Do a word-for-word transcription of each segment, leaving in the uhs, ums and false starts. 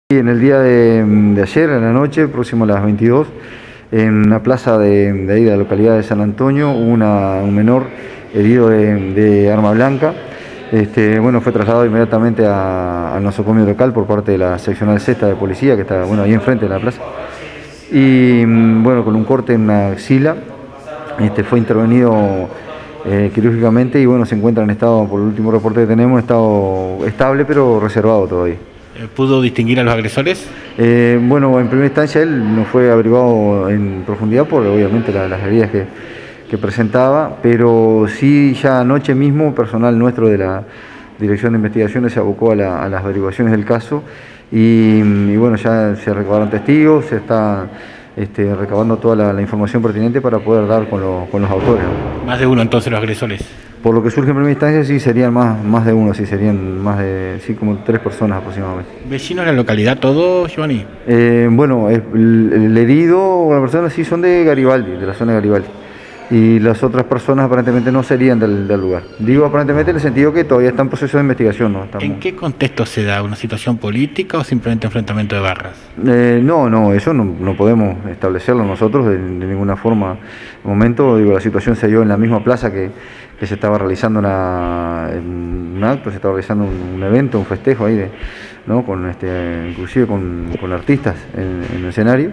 Y en el día de, de ayer, en la noche, próximo a las veintidós, en una plaza de, de ahí de la localidad de San Antonio, hubo una, un menor herido de, de arma blanca. Este, bueno, fue trasladado inmediatamente a, al nosocomio local por parte de la seccional sexta de policía, que está bueno, ahí enfrente de la plaza. Y bueno, con un corte en una axila, este, fue intervenido eh, quirúrgicamente y bueno, se encuentra en estado, por el último reporte que tenemos, en estado estable pero reservado todavía. ¿Pudo distinguir a los agresores? Eh, bueno, en primera instancia él no fue averiguado en profundidad por obviamente la, las heridas que, que presentaba, pero sí ya anoche mismo personal nuestro de la Dirección de Investigaciones se abocó a, la, a las averiguaciones del caso y, y bueno, ya se recabaron testigos, se está este, recabando toda la, la información pertinente para poder dar con, lo, con los autores, ¿no? Más de uno entonces los agresores. Por lo que surge en primera instancia, sí serían más, más de uno, sí serían más de, sí, como tres personas aproximadamente. ¿Vecinos de la localidad todos, Giovanni? Eh, bueno, el, el herido o la persona sí son de Garibaldi, de la zona de Garibaldi. Y las otras personas aparentemente no serían del, del lugar. Digo aparentemente en el sentido que todavía está en proceso de investigación, ¿no? Estamos... ¿En qué contexto se da? ¿Una situación política o simplemente enfrentamiento de barras? Eh, no, no, eso no, no podemos establecerlo nosotros de, de ninguna forma. De momento, digo, la situación se dio en la misma plaza que, que se estaba realizando una, un acto, se estaba realizando un, un evento, un festejo ahí, de, ¿no? Con este, inclusive con, con artistas en, en el escenario.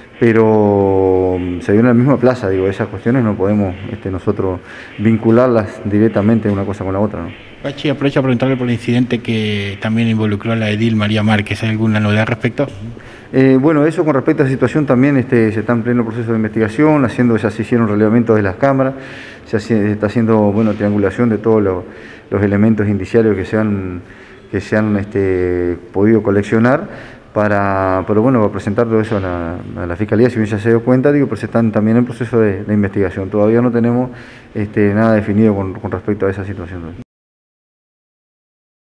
Pero se dio en la misma plaza, digo, esas cuestiones no podemos este, nosotros vincularlas directamente una cosa con la otra, ¿no? Pachi, aprovecho a preguntarle por el incidente que también involucró a la edil María Márquez. ¿Hay alguna novedad al respecto? Eh, bueno, eso con respecto a esa situación también este, se está en pleno proceso de investigación, haciendo, ya se hicieron relevamientos de las cámaras, se hace, está haciendo bueno, triangulación de todos los, los elementos indiciarios que se han, que se han este, podido coleccionar. Para, pero bueno, va a presentar todo eso a la, a la Fiscalía, si bien ya se dio cuenta, digo, pero se están también en proceso de, de investigación. Todavía no tenemos este, nada definido con, con respecto a esa situación.